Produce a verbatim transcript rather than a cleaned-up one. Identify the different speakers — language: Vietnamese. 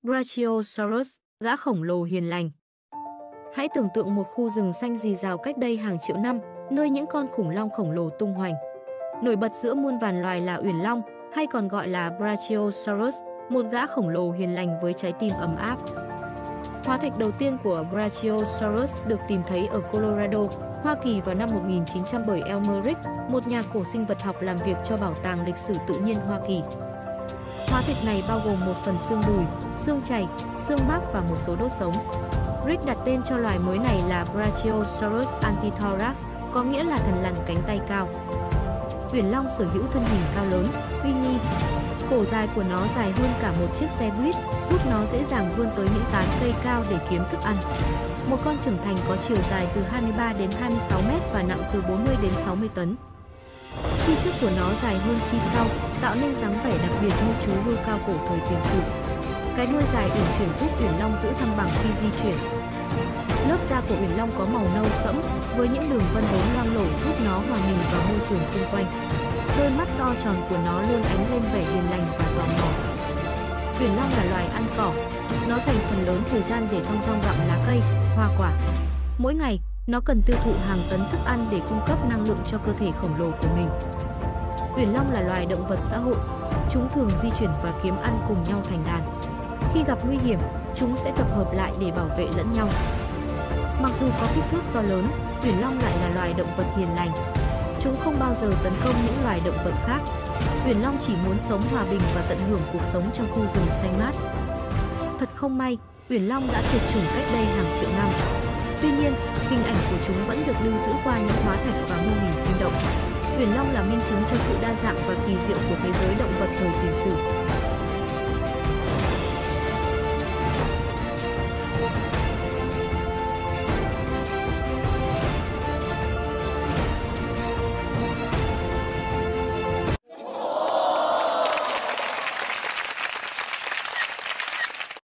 Speaker 1: Brachiosaurus, gã khổng lồ hiền lành. Hãy tưởng tượng một khu rừng xanh rì rào cách đây hàng triệu năm, nơi những con khủng long khổng lồ tung hoành. Nổi bật giữa muôn vàn loài là Uyển Long, hay còn gọi là Brachiosaurus, một gã khổng lồ hiền lành với trái tim ấm áp. Hóa thạch đầu tiên của Brachiosaurus được tìm thấy ở Colorado, Hoa Kỳ vào năm một nghìn chín trăm bảy Elmer Rick, một nhà cổ sinh vật học làm việc cho Bảo tàng Lịch sử Tự nhiên Hoa Kỳ. Hóa thạch này bao gồm một phần xương đùi, xương chày, xương mác và một số đốt sống. Rick đặt tên cho loài mới này là Brachiosaurus antithorax, có nghĩa là thần lằn cánh tay cao. Uyển Long sở hữu thân hình cao lớn, uy nghi. Cổ dài của nó dài hơn cả một chiếc xe buýt, giúp nó dễ dàng vươn tới những tán cây cao để kiếm thức ăn. Một con trưởng thành có chiều dài từ hai mươi ba đến hai mươi sáu mét và nặng từ bốn mươi đến sáu mươi tấn. Chi trước của nó dài hơn chi sau, tạo nên dáng vẻ đặc biệt như chú hươu cao cổ thời tiền sử. Cái đuôi dài uyển chuyển giúp Uyển Long giữ thăng bằng khi di chuyển. Lớp da của Uyển Long có màu nâu sẫm, với những đường vân đốm loang lổ giúp nó hòa mình vào môi trường xung quanh. Đôi mắt to tròn của nó luôn ánh lên vẻ hiền lành và tò mò. Uyển Long là loài ăn cỏ. Nó dành phần lớn thời gian để thong dong gặm lá cây, hoa quả. Mỗi ngày, nó cần tiêu thụ hàng tấn thức ăn để cung cấp năng lượng cho cơ thể khổng lồ của mình. Uyển Long là loài động vật xã hội. Chúng thường di chuyển và kiếm ăn cùng nhau thành đàn. Khi gặp nguy hiểm, chúng sẽ tập hợp lại để bảo vệ lẫn nhau. Mặc dù có kích thước to lớn, Uyển Long lại là loài động vật hiền lành. Chúng không bao giờ tấn công những loài động vật khác. Uyển Long chỉ muốn sống hòa bình và tận hưởng cuộc sống trong khu rừng xanh mát. Thật không may, Uyển Long đã tuyệt chủng cách đây hàng triệu năm. Tuy nhiên, hình ảnh của chúng vẫn được lưu giữ qua những hóa thạch và mô hình sinh động. Uyển Long là minh chứng cho sự đa dạng và kỳ diệu của thế giới động vật thời tiền sử.